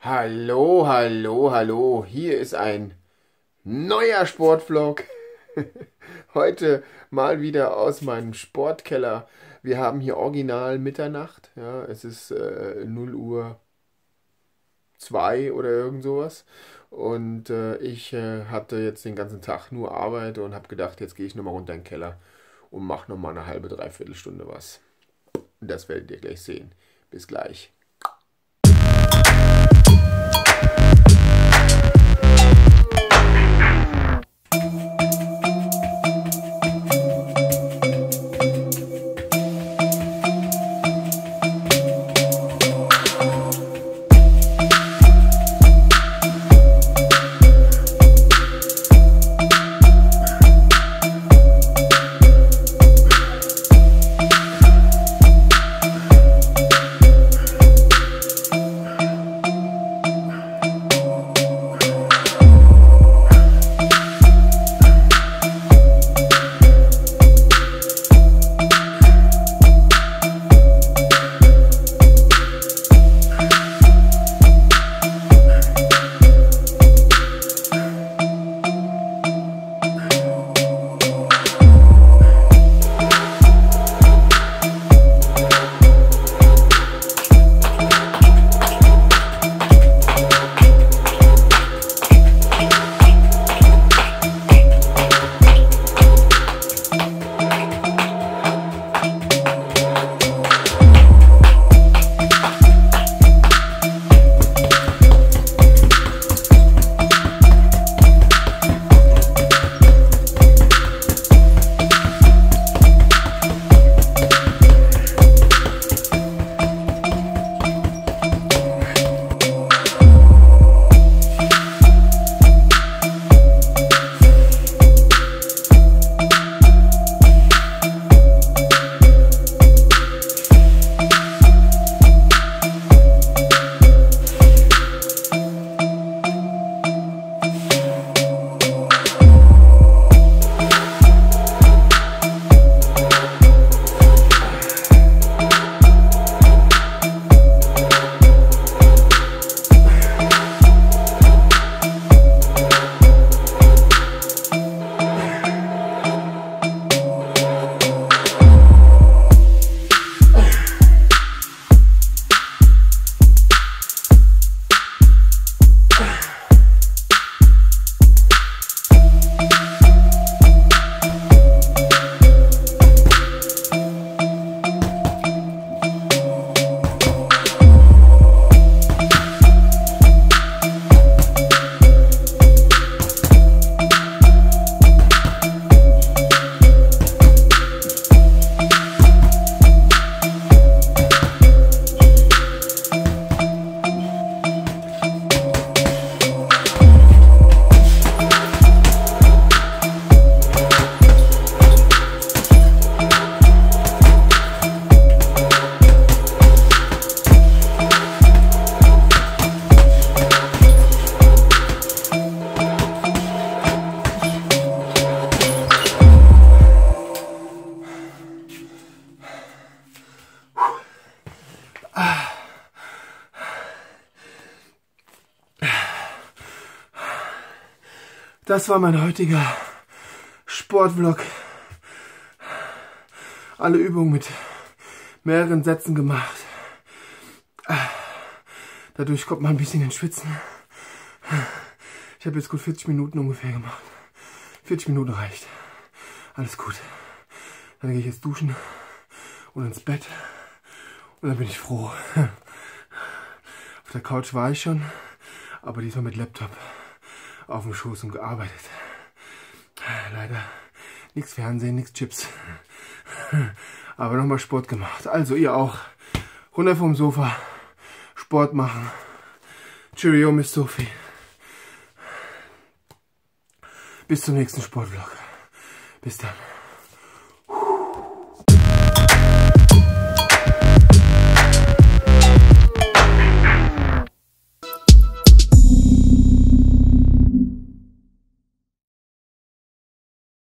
Hallo, hallo, hallo. Hier ist ein neuer Sportvlog. Heute mal wieder aus meinem Sportkeller. Wir haben hier original Mitternacht. Ja, es ist 0 Uhr 2 oder irgend sowas. Und ich hatte jetzt den ganzen Tag nur Arbeit und habe gedacht, jetzt gehe ich nochmal runter in den Keller und mache nochmal eine halbe, dreiviertel Stunde was. Und das werdet ihr gleich sehen. Bis gleich. Das war mein heutiger Sportvlog. Alle Übungen mit mehreren Sätzen gemacht. Dadurch kommt man ein bisschen ins Schwitzen. Ich habe jetzt gut 40 Minuten ungefähr gemacht. 40 Minuten reicht. Alles gut. Dann gehe ich jetzt duschen und ins Bett. Und dann bin ich froh. Auf der Couch war ich schon, aber diesmal mit Laptop auf dem Schoß und gearbeitet. Leider nichts Fernsehen, nichts Chips. Aber nochmal Sport gemacht. Also ihr auch. Runter vom Sofa. Sport machen. Cheerio, Miss Sophie. Bis zum nächsten Sportvlog. Bis dann.